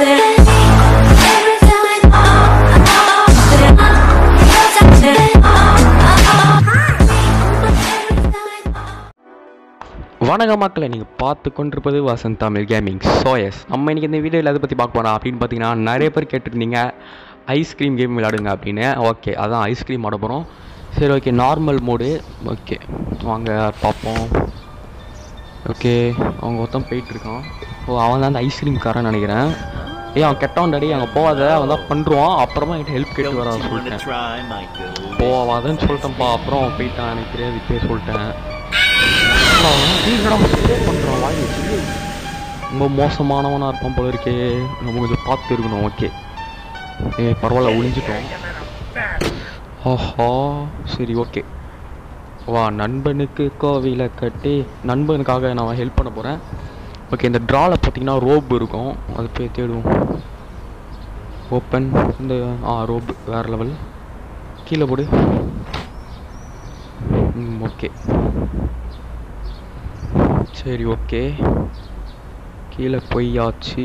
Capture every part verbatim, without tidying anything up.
வணக்கம் மக்களை, நீங்கள் பார்த்து கொண்டிருப்பது Vasanth Tamil gaming. So yes, நம்ம இன்றைக்கி இந்த வீடியோவில் எதை பற்றி பார்க்க போகிறோம் அப்படின்னு பார்த்தீங்கன்னா, நிறைய பேர் கேட்டுருந்தீங்க ஐஸ்கிரீம் கேம் விளையாடுங்க அப்படின்னு. ஓகே, அதான் ஐஸ்கிரீம் ஆட போகிறோம். சரி, ஓகே, நார்மல் மோடு. ஓகே, வாங்க பார்ப்போம். ஓகே, அவங்க ஒருத்தன் போயிட்டுருக்கான். ஓ, அவன் தான் அந்த ஐஸ்கிரீம் காரன் நினைக்கிறேன். ஏய், அவன் கெட்டவன் டாடி, அங்கே போகாத, அவன் தான் பண்ணுறான். அப்புறமா என்கிட்ட ஹெல்ப் கேட்டு வர சொல்லிட்டேன். போவாதன்னு சொல்லிட்டேன்ப்பா. அப்புறம் அவன் போயிட்டான், எனக்கு தெரியாது, இப்போயே சொல்லிட்டேன். பண்ணுறான் வாய் வச்சு. ரொம்ப மோசமானவனாக இருப்பான் போல இருக்கே, நம்ம கொஞ்சம் பார்த்து இருக்கணும். ஓகே, ஏ பரவாயில்ல, ஒளிஞ்சிட்டோம். ஆஹா, சரி, ஓகே. வா, நண்பனுக்கு கோவிலை கட்டி நண்பனுக்காக நான் ஹெல்ப் பண்ண போகிறேன். ஓகே, இந்த ட்ராவில் பார்த்தீங்கன்னா ரோப் இருக்கும், அது போய் தேடுவோம். ஓப்பன் இந்த ஆ ரோப் வேறு லெவல். கீழே போடு. ம், ஓகே, சரி, ஓகே, கீழே போயாச்சு.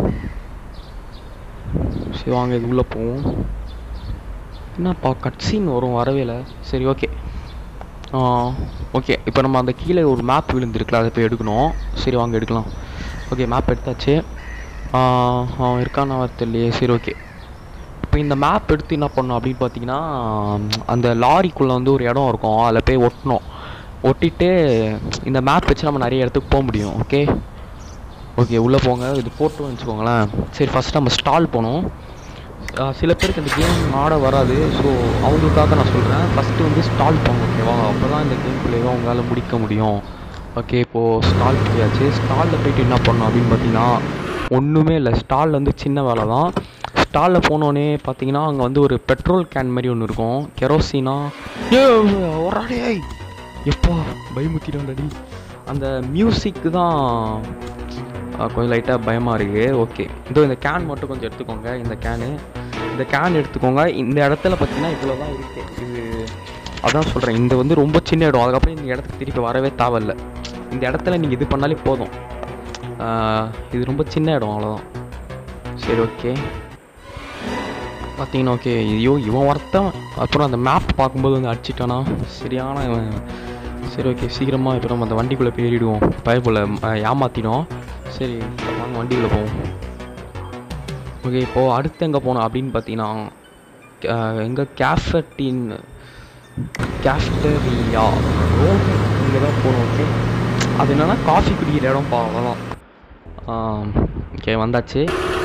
சரி, வாங்க இது உள்ளே போவோம். என்னப்பா கட்சீன் வரும், வரவே இல்லை. சரி, ஓகே. ஓகே, இப்போ நம்ம அந்த கீழே ஒரு மேப் விழுந்துருக்குல, அதை போய் எடுக்கணும். சரி, வாங்க எடுக்கலாம். ஓகே, மேப் எடுத்தாச்சு. அவன் இருக்கான்னு வர தெரியலையே. சரி, ஓகே. இப்போ இந்த மேப் எடுத்து என்ன பண்ணணும் அப்படின்னு பார்த்தீங்கன்னா, அந்த லாரிக்குள்ளே வந்து ஒரு இடம் இருக்கும், அதில் போய் ஒட்டணும். ஒட்டிட்டு இந்த மேப் வச்சு நம்ம நிறைய இடத்துக்கு போக முடியும். ஓகே ஓகே உள்ளே போங்க. இது போட்டு வச்சுக்கோங்களேன். சரி, ஃபஸ்ட் நம்ம ஸ்டால் போகணும். சில பேருக்கு இந்த கேம் ஆட வராது, ஸோ அவங்களுக்காக நான் சொல்கிறேன். ஃபஸ்ட்டு வந்து ஸ்டால் போங்க, ஓகேவா? அப்போ தான் இந்த கேம் பிள்ளைவோ அவங்களால முடிக்க முடியும். ஓகே, இப்போது ஸ்டால் போயாச்சு. ஸ்டாலில் போய்ட்டு என்ன பண்ணணும் அப்படின்னு பார்த்தீங்கன்னா, ஒன்றுமே இல்லை. ஸ்டாலில் வந்து சின்ன வேலை தான். ஸ்டாலில் போனோடனே பார்த்தீங்கன்னா அங்கே வந்து ஒரு பெட்ரோல் கேன் மாதிரி ஒன்று இருக்கும், கெரோசினா. ஏ ஒராடே, எப்போ பயமுத்திடாடி. அந்த மியூசிக்கு தான் கொஞ்சம் லைட்டாக பயமாக இருக்குது. ஓகே, இதோ இந்த கேன் மட்டும் கொஞ்சம் எடுத்துக்கோங்க. இந்த கேனு இந்த கேன் எடுத்துக்கோங்க. இந்த இடத்துல பார்த்தீங்கன்னா இவ்வளோ தான் இருக்குது. இது அதான் சொல்கிறேன், இந்த வந்து ரொம்ப சின்ன இடம். அதுக்கப்புறம் இந்த இடத்துக்கு திருப்பி வரவே தேவையில்லை. இந்த இடத்துல நீங்கள் இது பண்ணாலே போதும். இது ரொம்ப சின்ன இடம், அவ்வளோதான். சரி, ஓகே, பார்த்தீங்கன்னா ஓகே. ஐயோ, இவன் ஒருத்தன் அப்புறம் அந்த மேப் பார்க்கும்போது வந்து அடிச்சிட்டானா சரியான இவன். சரி, ஓகே, சீக்கிரமாக இப்போ நம்ம அந்த வண்டிக்குள்ளே போயிடுவோம். பயப்புல ஏமாற்றிடும். சரி, வாங்க வண்டிக்குள்ளே போவோம். ஓகே, இப்போது அடுத்து எங்கே போனோம் அப்படின்னு பார்த்தீங்கன்னா, எங்கே கேஃபட்டின் கேஃப்டரியா ரோடு இங்கே தான் போகணும். ஓகே, அது என்னென்னா காஃபி குடிக்கிற இடம் பா, அவ்வளோதான். ஓகே, வந்தாச்சு.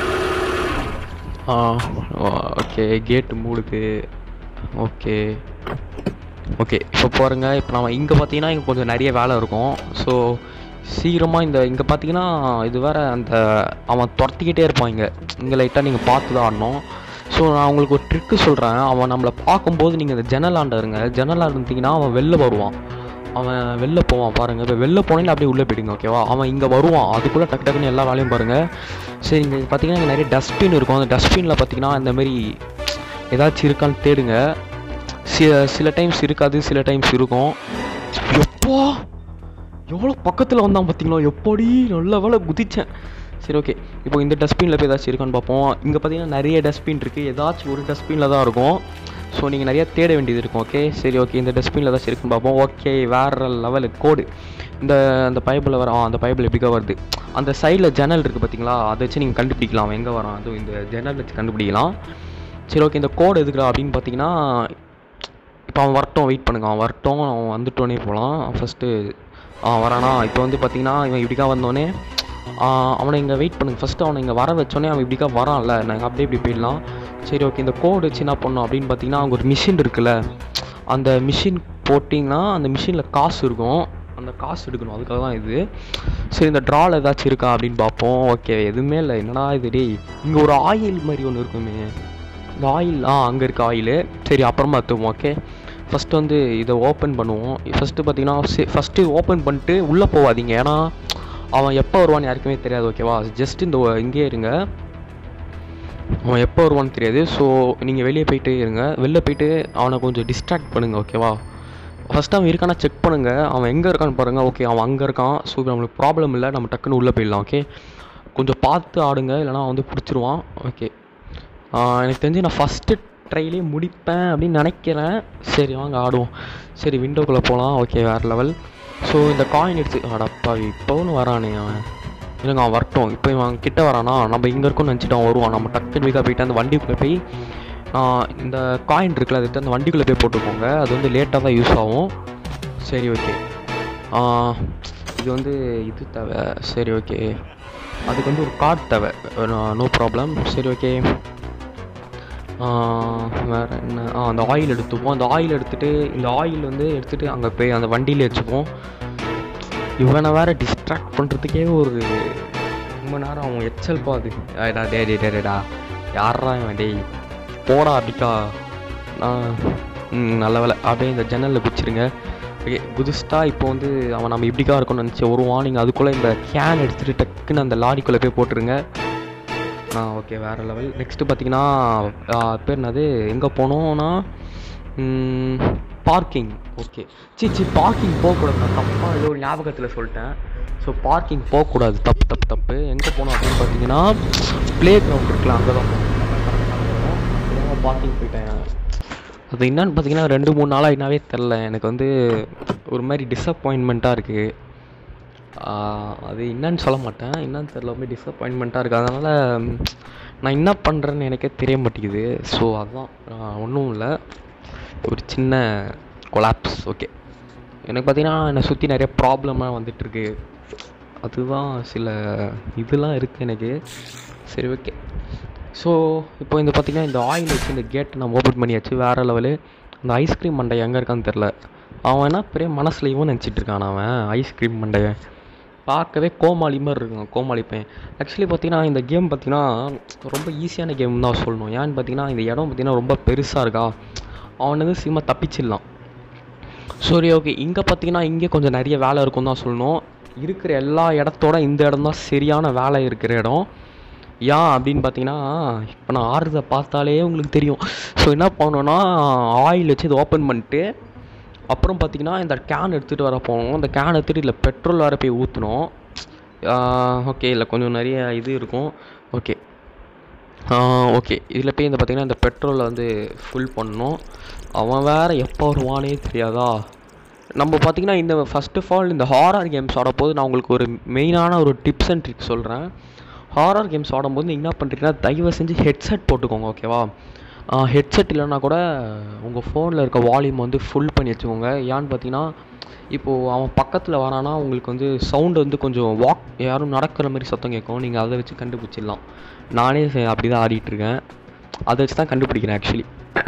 ஓகே, கேட்டு மூடுது. ஓகே ஓகே இப்போ பாருங்க. இப்போ நம்ம இங்கே பார்த்தீங்கன்னா இங்கே கொஞ்சம் நிறைய வேலை இருக்கும். ஸோ சீக்கிரமாக இந்த இங்கே பார்த்தீங்கன்னா இது வேறு அந்த அவன் துரத்திக்கிட்டே இருப்பான். இங்கே இங்கே லைட்டாக நீங்கள் பார்த்து தான் ஆடணும். ஸோ நான் உங்களுக்கு ஒரு ட்ரிக்கு சொல்கிறேன். அவன் நம்மளை பார்க்கும்போது நீங்கள் இந்த ஜன்னலாண்ட இருங்க. ஜன்னலாக இருந்தீங்கன்னா அவன் வெளில வருவான். அவன் வெளில போவான் பாருங்கள். இப்போ வெளில போனீங்கன்னா அப்படியே உள்ளே போயிடுங்க, ஓகேவா? அவன் இங்கே வருவான், அதுக்குள்ளே டக்கு டக்குன்னு எல்லா வேலையும் பாருங்கள். சரி, இங்கே பார்த்தீங்கன்னா இங்கே நிறைய டஸ்ட்பின் இருக்கும். அந்த டஸ்ட்பினில் பார்த்தீங்கன்னா இந்தமாரி ஏதாச்சும் இருக்கான்னு தேடுங்க. சில சில டைம்ஸ் இருக்காது, சில டைம்ஸ் இருக்கும். எப்போ எவ்வளோ பக்கத்தில் வந்தான் பார்த்தீங்களா? எப்படி நல்ல வேலை குதித்தேன். சரி, ஓகே, இப்போ இந்த டஸ்ட்பினில் போய் ஏதாச்சும் இருக்கான்னு பார்ப்போம். இங்கே பார்த்தீங்கன்னா நிறைய டஸ்ட்பின் இருக்குது. ஏதாச்சும் ஒரு டஸ்ட்பினில் தான் இருக்கும். ஸோ நீங்கள் நிறையா தேட வேண்டியது இருக்கும். ஓகே, சரி, ஓகே, இந்த டஸ்ட்பினில் ஏதாச்சும் இருக்குன்னு பார்ப்போம். ஓகே, வேறு லெவலு கோடு. இந்த அந்த பைப்பில் வர அந்த பைப்பில் எப்படிக்கா வருது. அந்த சைடில் ஜன்னல் இருக்குது பார்த்தீங்களா, அதை வச்சு நீங்கள் கண்டுபிடிக்கலாம் எங்கே வரான். அதுவும் இந்த ஜன்னல் வச்சு கண்டுபிடிக்கலாம். சரி, ஓகே, இந்த கோடு எதுக்குறா அப்படின்னு பார்த்தீங்கன்னா, இப்போ அவன் வரட்டும், வெயிட் பண்ணுங்க. அவன் வரட்டும், அவன் வந்துட்டோன்னே போகலாம். ஃபஸ்ட்டு அவன் வரானா. இப்போ வந்து பார்த்தீங்கன்னா இவன் இப்படிக்கா வந்தோடனே அவனை இங்கே வெயிட் பண்ணுங்க. ஃபஸ்ட்டு அவனை இங்கே வர வச்சோடனே அவன் இப்படிக்கா வரான்ல, நாங்கள் அப்படியே இப்படி போயிடலாம். சரி, ஓகே, இந்த கோடு வச்சு என்ன பண்ணோம் அப்படின்னு பார்த்தீங்கன்னா, அங்கே ஒரு மிஷின் இருக்குல்ல, அந்த மிஷின் போட்டிங்கன்னா அந்த மிஷினில் காசு இருக்கும். அந்த காசு எடுக்கணும், அதுக்காக தான் இது. சரி, இந்த ட்ராவில் ஏதாச்சும் இருக்கா அப்படின்னு பார்ப்போம். ஓகே, எதுவுமே இல்லை. என்னடா இது டே, இங்கே ஒரு ஆயில் மாதிரி ஒன்று இருக்குமே. இந்த ஆயில் ஆ அங்கே இருக்க ஆயிலு. சரி, அப்புறமா எடுத்துவோம். ஓகே, ஃபஸ்ட்டு வந்து இதை ஓப்பன் பண்ணுவோம். ஃபஸ்ட்டு பார்த்தீங்கன்னா ஃபஸ்ட்டு ஓப்பன் பண்ணிட்டு உள்ளே போகாதீங்க, ஏன்னா அவன் எப்போ வருவான்னு யாருக்குமே தெரியாது, ஓகேவா? ஜஸ்ட் இந்த இங்கே இருங்க, அவன் எப்போ வருவான்னு தெரியாது. ஸோ நீங்கள் வெளியே போயிட்டே இருங்க. வெளில போயிட்டு அவனை கொஞ்சம் டிஸ்ட்ராக்ட் பண்ணுங்கள், ஓகேவா? ஃபஸ்ட்டு அவன் இருக்கானா செக் பண்ணுங்கள். அவன் எங்கே இருக்கான்னு பாருங்கள். ஓகே, அவன் அங்கே இருக்கான். ஸோ நம்மளுக்கு ப்ராப்ளம் இல்லை, நம்ம டக்குன்னு உள்ளே போயிடலாம். ஓகே, கொஞ்சம் பார்த்து ஆடுங்க, இல்லைனா வந்து பிடிச்சிருவான். ஓகே, எனக்கு தெரிஞ்சு நான் ஃபஸ்ட்டு ட்ரைலேயே முடிப்பேன் அப்படின்னு நினைக்கிறேன். சரி வாங்க ஆடுவோம். சரி விண்டோக்குள்ளே போகலாம். ஓகே, வேறு லெவல். ஸோ இந்த காயின் எடுத்து அடப்பா இப்போன்னு வரானே அவன். இல்லைங்க அவன் வரட்டும். இப்போ இவன் கிட்ட வரானா, நம்ம இங்கே இருக்கோம்னு நினச்சிட்டு அவன் வருவான். நம்ம டக்குன்னு வீக்காக போயிட்டு அந்த வண்டிக்குள்ளே போய் இந்த காயின் இருக்குல்ல அது எடுத்து அந்த வண்டிக்குள்ளே போய் போட்டுக்கோங்க. அது வந்து லேட்டாக தான் யூஸ் ஆகும். சரி ஓகே, இது வந்து இது தேவை. சரி ஓகே, அதுக்கு வந்து ஒரு கார்டு தேவை. No problem. சரி ஓகே, வேறு என்ன, ஆ அந்த ஆயில் எடுத்துப்போம். அந்த ஆயில் எடுத்துகிட்டு இந்த ஆயில் வந்து எடுத்துகிட்டு அங்கே போய் அந்த வண்டியில் வச்சுப்போம். இவனை வேறு டிஸ்ட்ராக்ட் பண்ணுறதுக்கே ஒரு ரொம்ப நேரம் அவன் எச்சல் பாது. டா டே டே டேடா யாரா இவன் டேய் போடா அப்படிக்கா. நான் ம் நல்ல வேலை அப்படியே இந்த ஜன்னலில் குச்சிருங்க. ஓகே குதிஸ்டா. இப்போ வந்து அவன் நம்ம இப்படிக்கா இருக்கணும்னு நினச்சி வருவான். நீங்கள் அதுக்குள்ளே இந்த கேன் எடுத்துகிட்டு டக்குன்னு அந்த லாரிக்குள்ளே போய் போட்டுருங்க. ஆ ஓகே, வேறு லெவல். நெக்ஸ்ட்டு பார்த்தீங்கன்னா பேர் என்னது, எங்கே போனோன்னா parking. Okay, see see parking போகக்கூடாது. நான் தப்பாக ஏதோ ஒரு ஞாபகத்தில் சொல்லிட்டேன். ஸோ பார்க்கிங் போகக்கூடாது, தப்பு தப்பு தப்பு. எங்கே போனோம் அப்படின்னு பார்த்தீங்கன்னா ப்ளே கிரவுண்ட் இருக்குல்ல, அங்கே தான் போகணும். பார்க்கிங் போயிட்டேன். அது என்னன்னு பார்த்தீங்கன்னா ரெண்டு மூணு நாளாக என்னாவே தெரில. எனக்கு வந்து ஒரு மாதிரி டிஸப்பாயின்மெண்ட்டாக இருக்குது. அது என்னன்னு சொல்ல மாட்டேன், என்னன்னு தெரில, ரொம்ப டிஸப்பாயின்மெண்ட்டாக இருக்குது. அதனால் நான் என்ன பண்ணுறேன்னு எனக்கே தெரிய மாட்டேங்குது. ஸோ அதுதான், ஒன்றும் இல்லை, ஒரு சின்ன கொலாப்ஸ். ஓகே, எனக்கு பார்த்தீங்கன்னா என்னை சுற்றி நிறைய ப்ராப்ளமாக வந்துட்டுருக்கு. அதுதான் சில இதெல்லாம் இருக்குது எனக்கு. சரி ஓகே, ஸோ இப்போ இந்த பார்த்திங்கன்னா இந்த ஆயில் வச்சு இந்த கேட்டை நம்ம ஓப்பன் பண்ணியாச்சு. வேறு லெவலு. அந்த ஐஸ்கிரீம் மண்டை எங்கே இருக்கான்னு தெரில. அவன் என்ன பெரிய மனசில் இவன் நினச்சிட்டு இருக்கான். அவன் ஐஸ்கிரீம் மண்டையை பார்க்கவே கோமாளி மாதிரி இருக்கும், கோமாளி பையன். ஆக்சுவலி பார்த்திங்கன்னா இந்த கேம் பார்த்திங்கன்னா ரொம்ப ஈஸியான கேம் தான் சொல்லணும். ஏன்னு பார்த்திங்கன்னா இந்த இடம் பார்த்திங்கன்னா ரொம்ப பெருசாக இருக்கா, அவன் வந்து சீக்கிரமாக தப்பிச்சிடலாம். சரி ஓகே, இங்கே பார்த்திங்கன்னா இங்கே கொஞ்சம் நிறைய வேலை இருக்கும் தான் சொல்லணும். இருக்கிற எல்லா இடத்தோட இந்த இடம் தான் சரியான வேலை இருக்கிற இடம். ஏன் அப்படின்னு பார்த்தீங்கன்னா இப்போ நான் ஆறுறதை பார்த்தாலே உங்களுக்கு தெரியும். ஸோ என்ன பண்ணோன்னா ஆயில் வச்சு இதை ஓப்பன் பண்ணிட்டு அப்புறம் பார்த்திங்கன்னா இந்த கேன் எடுத்துகிட்டு வர போகணும். இந்த கேன் எடுத்துகிட்டு இல்லை பெட்ரோல் வேறு போய் ஊற்றணும். ஓகே, இல்லை கொஞ்சம் நிறைய இது இருக்கும். ஓகே ஓகே இதில் போய் இந்த பார்த்திங்கன்னா இந்த பெட்ரோலை வந்து ஃபுல் பண்ணணும். அவன் வேறு எப்போ வருவானே தெரியாதா. நம்ம பார்த்திங்கன்னா இந்த ஃபஸ்ட் ஆஃப் ஆல் இந்த ஹாரர் கேம்ஸ் ஆடும்போது நான் உங்களுக்கு ஒரு மெயினான ஒரு டிப்ஸ் அண்ட் ட்ரிக்ஸ் சொல்கிறேன். ஹாரர் கேம்ஸ் ஆடும்போது நீங்கள் என்ன பண்ணுறீங்கன்னா தயவு செஞ்சு ஹெட்செட் போட்டுக்கோங்க. ஓகேவா, ஹெட்செட் இல்லைன்னா கூட உங்கள் ஃபோனில் இருக்க வால்யூம் வந்து ஃபுல் பண்ணி வச்சுக்கோங்க. ஏன்னு பார்த்தீங்கன்னா இப்போது அவன் பக்கத்தில் வரானா உங்களுக்கு வந்து சவுண்டு வந்து கொஞ்சம் வாக் யாரும் நடக்கிற மாதிரி சத்தம் கேட்கும். நீங்கள் அதை வச்சு கண்டுபிடிச்சிடலாம். நானே அப்படி தான் ஆடிட்டுருக்கேன், அதை வச்சு தான் கண்டுபிடிக்கிறேன் ஆக்சுவலி.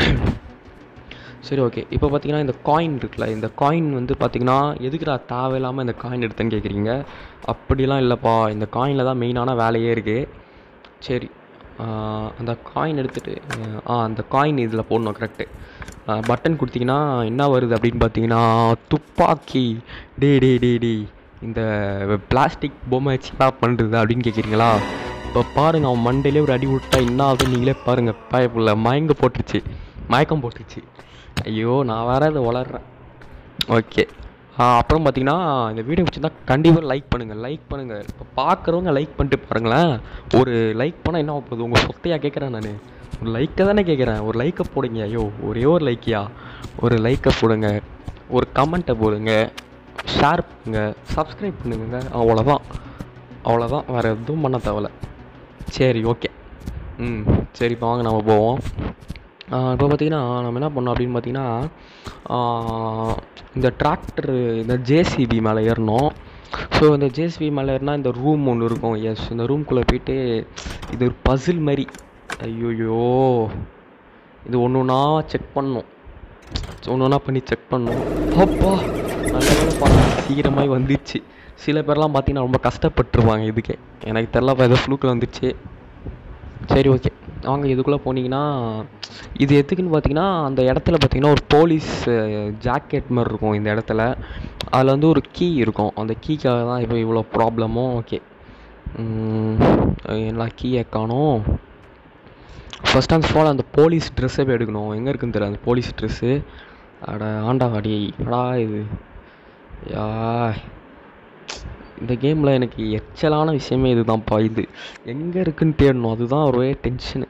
சரி ஓகே, இப்போ பார்த்தீங்கன்னா இந்த காயின் இருக்குல்ல, இந்த காயின் வந்து பார்த்திங்கன்னா எதுக்குடா தேவையில்லாமல் இந்த காயின் எடுத்தேன்னு கேட்குறீங்க. அப்படிலாம் இல்லைப்பா, இந்த காயினில் தான் மெயினான வேலையே இருக்குது. சரி, அந்த காயின் எடுத்துகிட்டு ஆ அந்த காயின் இதில் போடணும். கரெக்டு, பட்டன் கொடுத்தீங்கன்னா என்ன வருது அப்படின்னு பார்த்தீங்கன்னா துப்பாக்கி. டே டே டே டே இந்த பிளாஸ்டிக் பொம்மை வச்சு என்ன பண்ணுறது அப்படின்னு கேட்குறீங்களா. இப்போ பாருங்கள், அவன் மண்டையிலே ஒரு அடி விட்டா என்ன ஆகுதுன்னு நீங்களே பாருங்கள். பயப்புள்ள மயங்க போட்டுருச்சு, மயக்கம் போட்டுருச்சு. ஐயோ நான் வேறு அதை வளர்றேன். ஓகே, அப்புறம் பார்த்தீங்கன்னா இந்த வீடியோ பிடிச்சிருந்தா கண்டிப்பாக லைக் பண்ணுங்கள், லைக் பண்ணுங்கள். இப்போ பார்க்குறவங்க லைக் பண்ணிட்டு பாருங்களேன். ஒரு லைக் பண்ணால் என்ன போகுது, உங்கள் சொத்தையாக கேட்குறேன் நான், ஒரு லைக்கை தானே கேட்குறேன். ஒரு லைக்கை போடுங்க. ஐயோ ஒரே ஒரு லைக்கியா, ஒரு லைக்கை போடுங்க, ஒரு கமெண்ட்டை போடுங்க, ஷேர் பண்ணுங்க, சப்ஸ்கிரைப் பண்ணுங்க. அவ்வளோதான் அவ்வளோதான் வேறு எதுவும் பண்ண தேவையில்ல. சரி ஓகே, ம் சரி இப்போ வாங்க நம்ம போவோம். இப்போ பார்த்திங்கன்னா நம்ம என்ன பண்ணோம் அப்படின்னு பார்த்திங்கன்னா இந்த டிராக்டரு இந்த ஜேசிபி மேலே ஏறணும். ஸோ இந்த ஜேசிபி மேலே ஏறினா இந்த ரூம் ஒன்று இருக்கும். எஸ், இந்த ரூம்குள்ளே போயிட்டு இது ஒரு பசில் மாதிரி. ஐயோயோ இது ஒன்று ஒன்றா செக் பண்ணணும், ஒன்று ஒன்றா பண்ணி செக் பண்ணணும். அப்பா நல்ல வேலை பண்ண சீக்கிரமாக வந்துடுச்சு. சில பேர்லாம் பார்த்திங்கன்னா ரொம்ப கஷ்டப்பட்டுருவாங்க இதுக்கே. எனக்கு தெரில, ஏதோ ஃப்ளூக்கில் வந்துடுச்சு. சரி ஓகே வாங்க இதுக்குள்ளே போனீங்கன்னா இது எதுக்குன்னு பார்த்தீங்கன்னா அந்த இடத்துல பார்த்தீங்கன்னா ஒரு போலீஸ் ஜாக்கெட் மாதிரி இருக்கும் இந்த இடத்துல. அதில் வந்து ஒரு கீ இருக்கும். அந்த கீக்காக தான் இப்போ இவ்வளோ ப்ராப்ளமும். ஓகே, எல்லா கீயை காணோம். ஃபஸ்ட் அண்ட் ஃபால் அந்த போலீஸ் ட்ரெஸ்ஸை போய் எடுக்கணும். எங்கே இருக்குன்னு தெரியாது அந்த போலீஸ் ட்ரெஸ்ஸு. அட ஆண்டா அடி அடா இது யா இந்த கேமில் எனக்கு எச்சலான விஷயமே இது தான்ப்பா. இது எங்கே இருக்குன்னு தேடணும், அதுதான் ஒரே டென்ஷனு.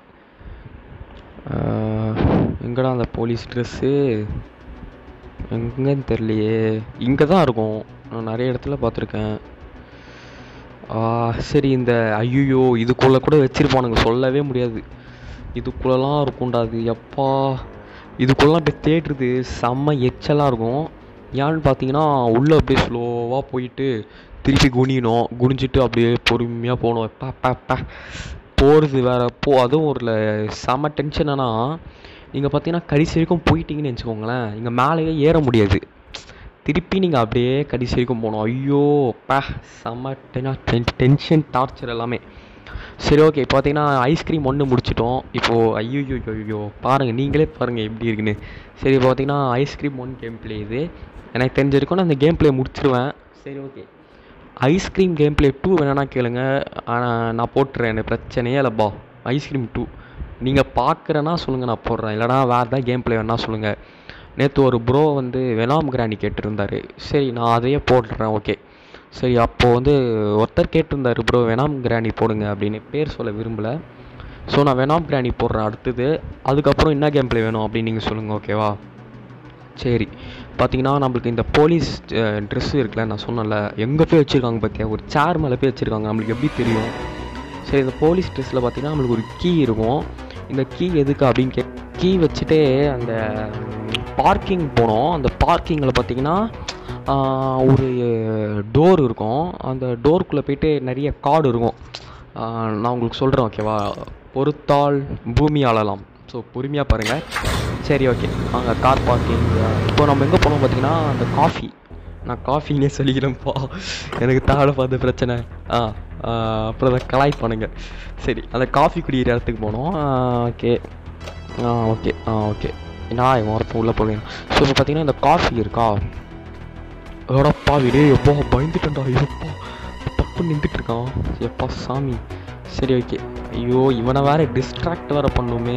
எங்கடா அந்த போலீஸ் ட்ரெஸ்ஸு? எங்கேன்னு தெரியலையே. இங்கே தான் இருக்கும், நான் நிறைய இடத்துல பார்த்துருக்கேன். சரி, இந்த ஐயோ இதுக்குள்ளே கூட வச்சுருப்பானுங்க, சொல்லவே முடியாது. இதுக்குள்ளெல்லாம் இருக்கும்டாது எப்பா. இதுக்குள்ளெலாம் அப்படியே தேடுறது செம்ம எச்சலாக இருக்கும். ஏன்னு பார்த்தீங்கன்னா உள்ளே அப்படியே ஸ்லோவாக போயிட்டு திருப்பி குனியணும், குனிஞ்சிட்டு அப்படியே பொறுமையாக போகணும். எப்பா அப்பா போகிறது வேறு போ. அதுவும் ஒரு செம்ம டென்ஷன். ஆனால் நீங்கள் பார்த்தீங்கன்னா கடைசி வரைக்கும் போயிட்டீங்கன்னு வச்சுக்கோங்களேன், இங்கே மேலேயே ஏற முடியாது. திருப்பி நீங்கள் அப்படியே கடைசி வரைக்கும் போகணும். ஐயோ அப்பா செம்ம டென் டென்ஷன் டார்ச்சர் எல்லாமே. சரி ஓகே, இப்போ பார்த்தீங்கன்னா ஐஸ்கிரீம் ஒன்று முடிச்சிட்டோம். இப்போது ஐயோ ஐயோ பாருங்கள், நீங்களே பாருங்கள் எப்படி இருக்குன்னு. சரி, இப்போ பார்த்தீங்கன்னா ஐஸ்கிரீம் ஒன் கேம் பிளே இது எனக்கு தெரிஞ்சிருக்கும், நான் இந்த கேம் பிளே முடிச்சிடுவேன். சரி okay, ice cream game play two வேணா கேளுங்க, ஆனால் நான் போட்டுறேன், எனக்கு பிரச்சனையே இல்லைப்பா. ஐஸ்கிரீம் டூ நீங்கள் பார்க்குறேன்னா சொல்லுங்கள், நான் போடுறேன். இல்லைனா வேறு ஏதாவது கேம் பிளே வேணா சொல்லுங்கள். நேற்று ஒரு ப்ரோ வந்து வெனாம் கிராணி கேட்டிருந்தார், சரி நான் அதையே போட்டுறேன். ஓகே சரி, அப்போது வந்து ஒருத்தர் கேட்டிருந்தார், ப்ரோ வெனாம் கிராணி போடுங்க அப்படின்னு. பேர் சொல்ல விரும்பலை. ஸோ நான் வெனாம் கிராணி போடுறேன் அடுத்தது. அதுக்கப்புறம் என்ன கேம் பிளே வேணும் அப்படின்னு நீங்கள் சொல்லுங்கள், ஓகேவா? சரி, பார்த்தீங்கன்னா நம்மளுக்கு இந்த போலீஸ் ட்ரெஸ்ஸு இருக்குல்ல, நான் சொன்னேன்ல எங்கே போய் வச்சுருக்காங்க பார்த்தியா, ஒரு சேர் மேலே போய் வச்சுருக்காங்க. நம்மளுக்கு எப்படி தெரியும்? சரி, இந்த போலீஸ் ட்ரெஸ்ஸில் பார்த்தீங்கன்னா நம்மளுக்கு ஒரு கீ இருக்கும். இந்த கீ எதுக்கு அப்படின்னு கே கீ வச்சுட்டு அந்த பார்க்கிங் போனோம். அந்த பார்க்கிங்கில் பார்த்தீங்கன்னா ஒரு டோர் இருக்கும். அந்த டோருக்குள்ளே போய்ட்டு நிறைய கார்டு இருக்கும். நான் உங்களுக்கு சொல்கிறேன், ஓகேவா? பொறுத்தால் பூமி ஆளலாம். ஸோ பொறுமையாக பாருங்கள். சரி ஓகே, அங்கே கார் பார்க்கிங். இப்போ நம்ம எங்கே போனோம் பார்த்தீங்கன்னா அந்த காஃபி, நான் காஃபின்னே சொல்லிக்கிறேன்ப்பா, எனக்கு தாழ பார்த்த பிரச்சனை. ஆ அப்புறம் அதை கலாய் பண்ணுங்க. சரி, அந்த காஃபி குடிக்கிற இடத்துக்கு போனோம். Okay ah okay ah okay நான் இவன் ஒருத்தன் உள்ளே போவேன். ஸோ இப்போ பார்த்தீங்கன்னா இந்த காஃபி இருக்கா, எடப்பா வீடு எப்போ பயந்துட்டேன்டா. எப்பா பக்கம் நின்றுட்டு இருக்கான், எப்பா சாமி. சரி ஓகே, ஐயோ இவனை வேறு டிஸ்ட்ராக்ட் வேறு பண்ணுமே.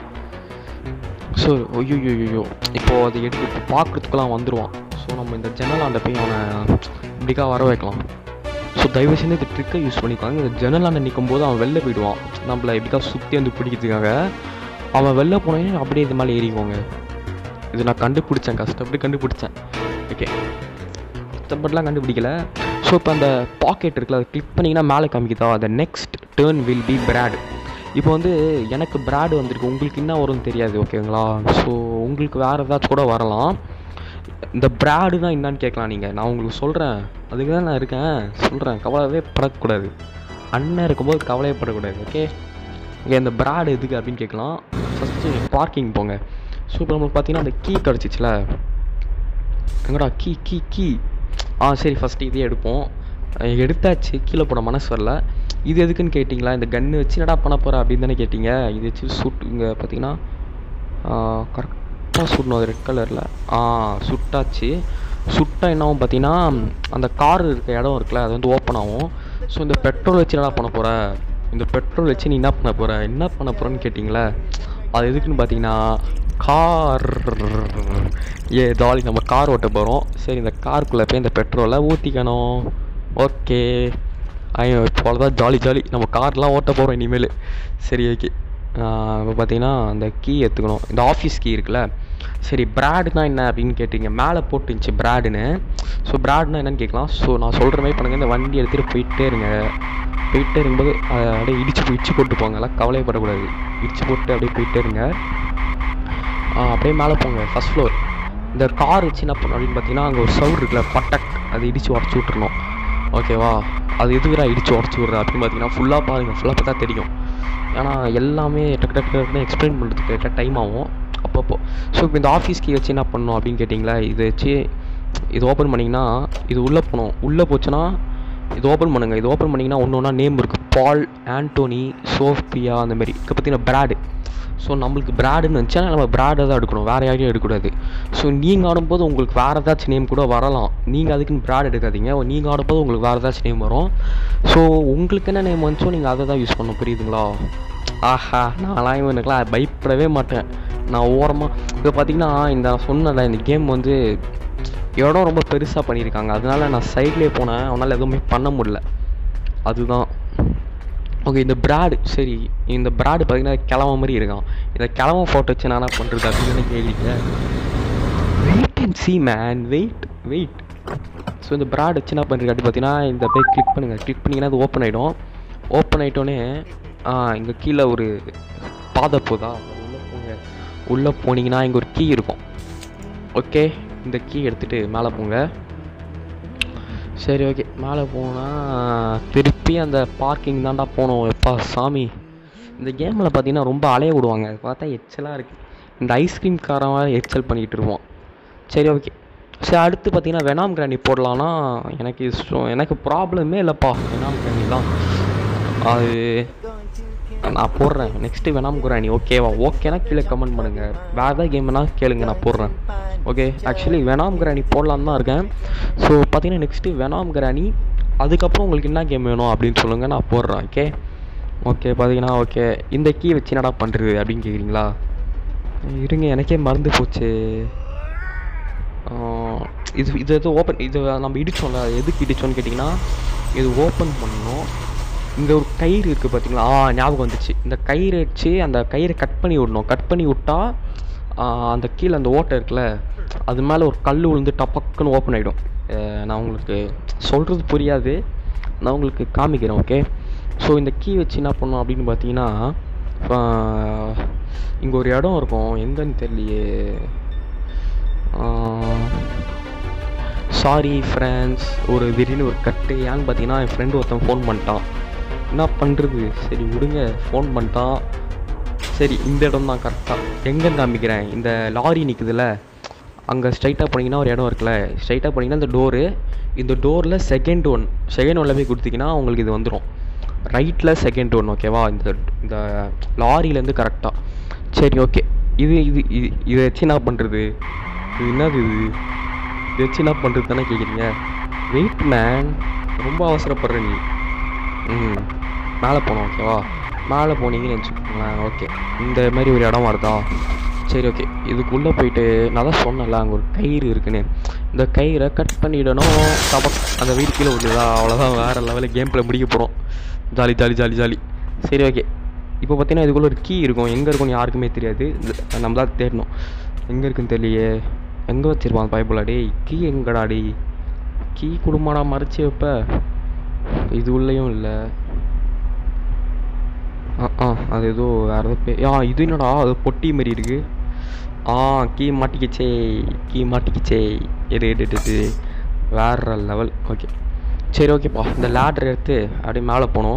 ஸோ ஐயோ ஐயோ இப்போது அதை எடுத்து இப்போ பார்க்குறதுக்குலாம் வந்துடுவான். ஸோ நம்ம இந்த ஜன்னலாண்ட போய் அவனை இப்படிக்கா வர வைக்கலாம். ஸோ தயவு செஞ்சு இந்த ட்ரிக்கை யூஸ் பண்ணிக்காங்க. இந்த ஜன்னலாண்ட நிற்கும் போது அவன் வெளில போயிடுவான், நம்மளை எப்படிக்கா சுற்றி வந்து பிடிக்கிறதுக்காக. அவன் வெளில போனேன் அப்படியே இது மேலே ஏறிக்குவாங்க. இது நான் கண்டுபிடிச்சேன், கஷ்டப்பட்டு கண்டுபிடிச்சேன். ஓகே, கஷ்டப்பட்டுலாம் கண்டுபிடிக்கல. ஸோ இப்போ அந்த பாக்கெட் இருக்குல்ல, அதை கிளிக் பண்ணிங்கன்னா மேலே காமிக்குதா, அந்த next turn will be brat. இப்போ வந்து எனக்கு பிராடு வந்திருக்கு, உங்களுக்கு என்ன வரும்னு தெரியாது, ஓகேங்களா? ஸோ உங்களுக்கு வேறு ஏதாச்சும் கூட வரலாம். இந்த பிராடுனா என்னான்னு கேட்கலாம் நீங்கள், நான் உங்களுக்கு சொல்கிறேன், அதுக்கு தான் நான் இருக்கேன், சொல்கிறேன். கவலையே படக்கூடாது, அண்ணன் இருக்கும்போது கவலையே படக்கூடாது. ஓகே ஓகே, இந்த பிராடு எதுக்கு அப்படின்னு கேட்கலாம். ஃபஸ்ட்டு பார்க்கிங் போங்க. ஸோ இப்போ நம்மளுக்கு பார்த்தீங்கன்னா அந்த கீ கிடச்சிச்சில, எங்கடா கீ கீ கீ ஆ சரி, ஃபஸ்ட்டு இதே எடுப்போம். எடுத்தாச்சு, கீழே போட மனசு வரல. இது எதுக்குன்னு கேட்டிங்களா, இந்த கன்று வச்சு என்னடா பண்ண போகிற அப்படின்னு தானே கேட்டிங்க. இது வச்சு சுட்டு இங்கே பார்த்தீங்கன்னா கரெக்டாக சுடணும், அது ரெட் கலரில். ஆ சுட்டாச்சு. சுட்டா என்னாகும் பார்த்தீங்கன்னா அந்த கார் இருக்க இடம் இருக்குல்ல, அது வந்து ஓப்பன் ஆகும். ஸோ இந்த பெட்ரோல் வச்சு என்னடா பண்ண போகிற, இந்த பெட்ரோல் வச்சு நீ என்ன பண்ண போகிற என்ன பண்ண போகிறேன்னு கேட்டிங்களே, அது எதுக்குன்னு பார்த்தீங்கன்னா கார் ஏ ஜாலி, நம்ம கார் ஓட்ட போகிறோம். சரி, இந்த காருக்குள்ளே போய் இந்த பெட்ரோலை ஊற்றிக்கணும். ஓகே, ஐயோ இப்போ தான் ஜாலி ஜாலி, நம்ம கார்லாம் ஓட்ட போகிறோம் இனிமேல். சரி ஓகே, இப்போ பார்த்தீங்கன்னா அந்த கீ எடுத்துக்கணும், இந்த ஆஃபீஸ் கீ இருக்குல்ல. சரி, பிராடுனா என்ன அப்படின்னு கேட்டிங்க, மேலே போட்டுருந்துச்சு பிராடுன்னு. ஸோ பிராடுனா என்னன்னு கேட்கலாம். ஸோ நான் சொல்கிற மாதிரி பண்ணுங்கள், இந்த வண்டி எடுத்துகிட்டு போயிட்டே இருங்க. போயிட்டே இருக்கும்போது அப்படியே இடிச்சு இடிச்சு போட்டு போங்கலாம், கவலைப்படக்கூடாது. இடிச்சு போட்டு அப்படியே போயிட்டே இருங்க. அப்படியே மேலே போங்க, ஃபஸ்ட் ஃப்ளோர். இந்த கார் வச்சு என்ன பண்ணணும் அப்படின்னு பார்த்தீங்கன்னா, அங்கே ஒரு சவுண்ட் இருக்குல்ல, பட்டக், அதை இடித்து உடச்சி விட்றணும். ஓகேவா? அது எதுக்குடா இடித்து உடச்சி விட்ற அப்படின்னு பார்த்தீங்கன்னா, ஃபுல்லாக பாருங்கள், ஃபுல்லாக பார்த்தா தெரியும். ஏன்னா எல்லாமே டக்கு டக்கு டக்குன்னு எக்ஸ்பிளைன் பண்ணுறதுக்கு கரெக்டாக டைம் ஆகும் அப்பப்போ. ஸோ இப்போ இந்த ஆஃபீஸ் கீ வச்சு என்ன பண்ணணும் அப்படின்னு கேட்டிங்களா, இதை வச்சு இது ஓப்பன் பண்ணிங்கன்னா இது உள்ளே போகணும். உள்ளே போச்சுன்னா இது ஓப்பன் பண்ணுங்கள். இது ஓப்பன் பண்ணிங்கன்னா ஒன்று ஒன்றா நேம் இருக்குது, பால், ஆண்டோனி, சோஃபியா, அந்தமாரி. இப்போ பார்த்தீங்கன்னா பிராடு. ஸோ நம்மளுக்கு பிராடுன்னு வந்துச்சுன்னா நம்ம பிராடை தான் எடுக்கணும், வேறு யாரையும் எடுக்கக்கூடாது. ஸோ நீங்கள் ஆடும்போது உங்களுக்கு வேறு ஏதாச்சும் நேம் கூட வரலாம், நீங்கள் அதுக்குன்னு பிராட் எடுக்காதீங்க. நீங்கள் ஆடும்போது உங்களுக்கு வேறு ஏதாச்சும் நேம் வரும். ஸோ உங்களுக்கு என்ன நேம் வந்துச்சோ நீங்கள் அதை தான் யூஸ் பண்ண, புரியுதுங்களா? ஆஹா, நான்லாம் இவனுக்குலாம் பயப்படவே மாட்டேன், நான் ஓரமாக. இப்போ பார்த்தீங்கன்னா இந்த சொன்னல, இந்த கேம் வந்து இடம் ரொம்ப பெருசாக பண்ணியிருக்காங்க, அதனால நான் சைட்லேயே போனேன், அவனால் எதுவுமே பண்ண முடியல. அதுதான். ஓகே, இந்த பிராடு, சரி இந்த பிராடு பார்த்தீங்கன்னா கிழவ மாதிரி இருக்கான். இந்த கிழவ ஃபோட்டோ வச்சு நான் என்ன பண்ணுறது அப்படின்னு கேட்குறீங்க. Wait and see man, wait wait. So இந்த பிராட் வச்சு என்ன பண்ணுறது அப்படி பார்த்தீங்கன்னா, இந்த போய் கிளிக் பண்ணுங்கள். கிளிக் பண்ணிங்கன்னா அது ஓப்பன் ஆகிடும். ஓப்பன் ஆகிட்டோன்னே இங்கே கீழே ஒரு பாதை போதா, உள்ளே போங்க. உள்ளே போனீங்கன்னா இங்கே ஒரு கீ இருக்கும். ஓகே, இந்த கீ எடுத்துகிட்டு மேலே போங்க. சரி ஓகே, மேலே போனால் திருப்பி அந்த பார்க்கிங் தாண்டா போகணும். எப்பா சாமி, இந்த கேமில் பார்த்தீங்கன்னா ரொம்ப அலைய விடுவாங்க. பார்த்தா எச்சலாக இருக்குது. இந்த ஐஸ்கிரீம் காரமாக எச்சல் பண்ணிக்கிட்டு இருப்போம். சரி ஓகே, சரி அடுத்து பார்த்தீங்கன்னா வெனாம் கிராணி போடலான்னா எனக்கு இஷ்டம், எனக்கு ப்ராப்ளமே இல்லைப்பா. வெனாம் கிராணி தான் அது நான் போடுறேன். நெக்ஸ்ட்டு வெனாம் கிராணி ஓகேவா? ஓகேனா கீழே கமெண்ட் பண்ணுங்கள். வேறு ஏதாவது கேம்னா கேளுங்க, நான் போடுறேன். ஓகே, ஆக்சுவலி வெனாம் கிராணி போடலான்னு தான் இருக்கேன். ஸோ பார்த்தீங்கன்னா நெக்ஸ்ட்டு வெனாம் கிராணி, அதுக்கப்புறம் உங்களுக்கு என்ன கேம் வேணும் அப்படின்னு சொல்லுங்கள், நான் போடுறேன். ஓகே ஓகே பார்த்தீங்கன்னா ஓகே, இந்த கீ வச்சு என்னடா பண்ணுறது அப்படின்னு கேட்குறீங்களா? இருங்க, எனக்கே மறந்து போச்சு. இது இது எது ஓப்பன், இது நம்ம இடித்தோம்ல, எதுக்கு இடித்தோன்னு கேட்டிங்கன்னா, இது ஓப்பன் பண்ணணும். இங்கே ஒரு கயிறு இருக்குது பார்த்தீங்களா? ஆ ஞாபகம் வந்துச்சு. இந்த கயிறு வச்சு அந்த கயிறை கட் பண்ணி விடணும். கட் பண்ணி விட்டால் அந்த கீழே அந்த ஓட்டை இருக்குல்ல, அது மேலே ஒரு கல் விழுந்து டப்பக்குன்னு ஓப்பன் ஆகிடும். நான் உங்களுக்கு சொல்கிறது புரியாது, நான் உங்களுக்கு காமிக்கிறேன். ஓகே, ஸோ இந்த கீ வச்சு என்ன பண்ணணும் அப்படின்னு பார்த்தீங்கன்னா, இங்கே ஒரு இடம் இருக்கும், எங்கன்னு தெரியலையே. சாரி ஃப்ரெண்ட்ஸ், ஒரு திடீர்னு ஒரு கட்டு. ஏன்னு பார்த்தீங்கன்னா என் ஃப்ரெண்டு ஒருத்தன் ஃபோன் பண்ணிட்டான். என்ன பண்ணுறது, சரி விடுங்க, ஃபோன் பண்ணிட்டான். சரி இந்த இடம் தான் கரெக்டாக. எங்கேன்னு காமிக்கிறேன். இந்த லாரி நிற்குதுல்ல, அங்கே ஸ்ட்ரைட்டாக போனீங்கன்னா ஒரு இடம் இருக்குல்ல, ஸ்ட்ரைட்டாக போனீங்கன்னா இந்த டோரு, இந்த டோரில் செகண்ட் ஒன் செகண்ட் ஒன்னில் போய் கொடுத்தீங்கன்னா உங்களுக்கு இது வந்துடும். ரைட்டில் செகண்ட் ஒன். ஓகேவா? இந்த இந்த லாரியிலேருந்து கரெக்டாக. சரி ஓகே, இது இது இது இதை வச்சு என்ன பண்ணுறது? இது என்னது? இது இதை வச்சு என்ன பண்ணுறது தானே கேட்குறீங்க? வெயிட் மேன், ரொம்ப அவசரப்படுற நீ. ம் மேலே போனோம். ஓகேவா? மேலே போனீங்கன்னு வச்சுக்கோங்களேன். ஓகே, இந்த மாதிரி ஒரு இடம் வருதா? சரி ஓகே, இதுக்குள்ளே போயிட்டு நான் தான் சொன்னேன்ல அங்கே ஒரு கயிறு இருக்குன்னு, இந்த கயிறை கட் பண்ணிடணும். டபக், அந்த வீடு கீழே விடுதா, அவ்வளோதான். வேறு லெவலில் கேம் பிளே முடிக்க போகிறோம். Jolly jolly jolly jolly. சரி ஓகே, இப்போ பார்த்தீங்கன்னா இதுக்குள்ளே ஒரு கீ இருக்கும். எங்கே இருக்குன்னு யாருக்குமே தெரியாது, நம்ம தான் தேடணும். எங்கே இருக்குன்னு தெரியலையே. எங்கே வச்சுருப்பான் பைபிளா? டே கீ எங்கடா? டே கீ குடும்படா மறைச்சி வைப்ப. இது உள்ளேயும் இல்லை. ஆ ஆ அது ஏதோ வேறு ஏதோ பே ஆ இது என்னடா, அது பொட்டி மாரி இருக்குது. ஆ கீ மாட்டிக்கிச்சே, கீ மாட்டிக்கிச்சே. எடு எடு எடு, வேறு லெவல். ஓகே சரி ஓகேப்பா, இந்த லேடர் எடுத்து அப்படியே மேலே போனோம்.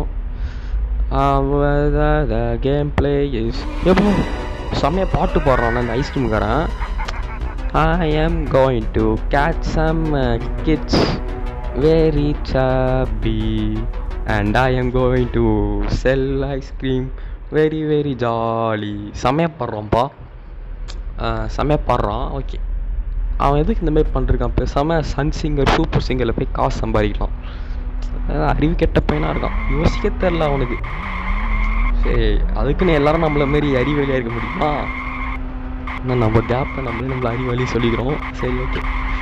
கேம் பிளே இஸ் எப்போ செம்மையாக பாட்டு பாடுறான் அந்த ஐஸ்கிரீம்காரன். I am going to catch some kids very chubby and I am going to sell ice cream very very jolly. செம்மையாக பாடுறான்ப்பா, செம்மையாக பாடுறான். ஓகே, அவன் எதுக்கு இந்த மாதிரி பண்ணிருக்கான்? பேசாமல் சன் சிங்கர் சூப்பர் சிங்கரில் போய் காசு சம்பாதிக்கலாம். அறிவு கெட்ட பையனாக இருக்கான், யோசிக்க தெரில அவனுக்கு. சரி, அதுக்குன்னு எல்லாரும் நம்மளை மாரி அறிவாளியாக இருக்க முடியுமா? ஆனால் நம்ம கேப்பை நம்மளே நம்மளை அறிவாளி சொல்லிக்கிறோம். சரி ஓகே,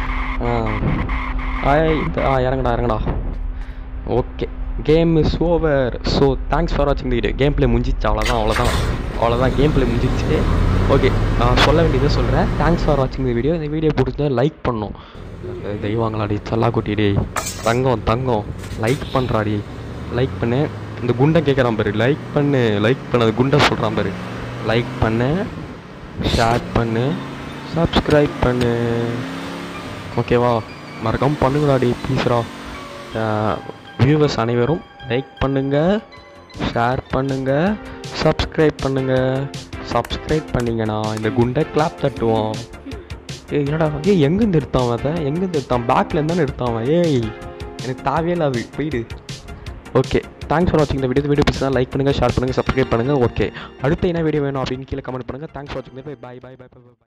இந்த ஆ இறங்கடா இறங்கடா. Okay, game is over. So thanks for வாட்சிங் தி வீடியோ. கேம் பிளே முடிஞ்சிச்சு, அவ்வளோதான் அவ்வளோதான் அவ்வளோதான் கேம் பிளே முடிஞ்சிச்சு. ஓகே, நான் சொல்ல வேண்டியதை சொல்கிறேன். தேங்க்ஸ் ஃபார் வாட்சிங் தி வீடியோ. இந்த வீடியோ பிடிச்சா லைக் பண்ணணும். தெய்வாங்களாடி சல்லா குட்டிடி தங்கம் தங்கம் லைக் பண்ணுறாடி, லைக் பண்ணு. இந்த குண்டை கேட்குறான் பாரு, லைக் பண்ணு லைக் பண்ண. அது குண்டை சொல்கிறான் பாரு, லைக் பண்ணு, ஷேர் பண்ணு, சப்ஸ்கிரைப் பண்ணு. ஓகேவா? மறக்காமல் பண்ணுங்களாடி ப்ளீஸ்ரா. வியூவர்ஸ் அனைவரும் லைக் பண்ணுங்கள், ஷேர் பண்ணுங்கள், சப்ஸ்கிரைப் பண்ணுங்கள். சப்ஸ்கிரைப் பண்ணிங்கன்னா இந்த குண்டை கிளாப் தட்டுவோம். ஏ என்னடா, ஏய் எங்கேருந்து எடுத்தான் அதை? எங்கேருந்து எடுத்தான்? பேக்லேருந்து தானே எடுத்தான். ஏய் எனக்கு தேவையில்லை, அது போயிடு. ஓகே, தேங்க்ஸ் ஃபார் வாட்சிங் இந்த வீடியோ. வீடியோ பிடிச்சா லைக் பண்ணுங்கள், ஷேர் பண்ணுங்கள், சப்ஸ்கிரைப் பண்ணுங்கள். ஓகே, அடுத்து என்ன வீடியோ வேணும் அப்படின்னு கீழே கமெண்ட் பண்ணுங்கள். தேங்க்ஸ் ஃபார் வாட்சிங். Bye bye bye bye by.